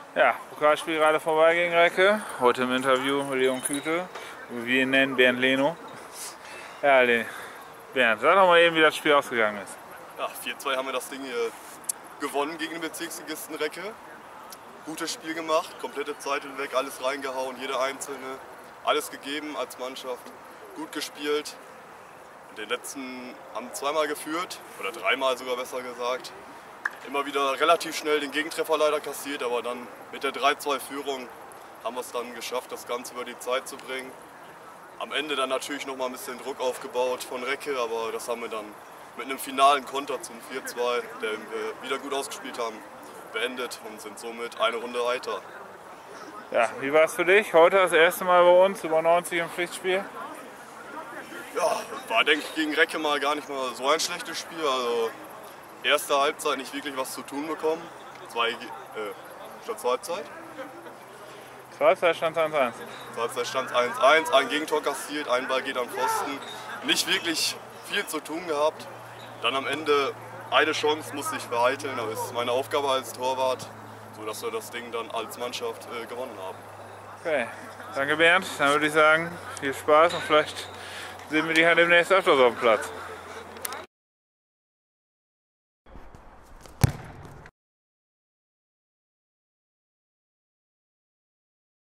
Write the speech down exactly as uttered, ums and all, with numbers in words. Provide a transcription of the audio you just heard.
Ja, Pokalspiel gerade vorbei gegen Recke. Heute im Interview mit Leon Küte. Wir ihn nennen Bernd Leno. Ja, Bernd, sag doch mal eben, wie das Spiel ausgegangen ist. Ja, vier zwei haben wir das Ding hier gewonnen gegen den Bezirksligisten Recke. Gutes Spiel gemacht, komplette Zeit hinweg, alles reingehauen, jeder Einzelne. Alles gegeben als Mannschaft, gut gespielt. Den letzten haben zweimal geführt, oder dreimal sogar besser gesagt. Immer wieder relativ schnell den Gegentreffer leider kassiert, aber dann mit der drei zwei Führung haben wir es dann geschafft, das Ganze über die Zeit zu bringen. Am Ende dann natürlich noch mal ein bisschen Druck aufgebaut von Recke, aber das haben wir dann mit einem finalen Konter zum vier zwei, den wir wieder gut ausgespielt haben, beendet und sind somit eine Runde weiter. Ja, wie war es für dich? Heute das erste Mal bei uns, über neunzig im Pflichtspiel? Ja, war denke ich gegen Recke mal gar nicht mal so ein schlechtes Spiel. Also erste Halbzeit nicht wirklich was zu tun bekommen. Zwei, äh, statt zur Halbzeit. Zur Halbzeit stand es eins eins. Zur Halbzeit stand es eins eins, ein Gegentor kassiert, ein Ball geht am Pfosten. Nicht wirklich viel zu tun gehabt. Dann am Ende eine Chance musste ich vereiteln, aber es ist meine Aufgabe als Torwart, sodass wir das Ding dann als Mannschaft äh, gewonnen haben. Okay, danke Bernd. Dann würde ich sagen, viel Spaß und vielleicht sehen wir dich ja demnächst öfters auf dem Platz.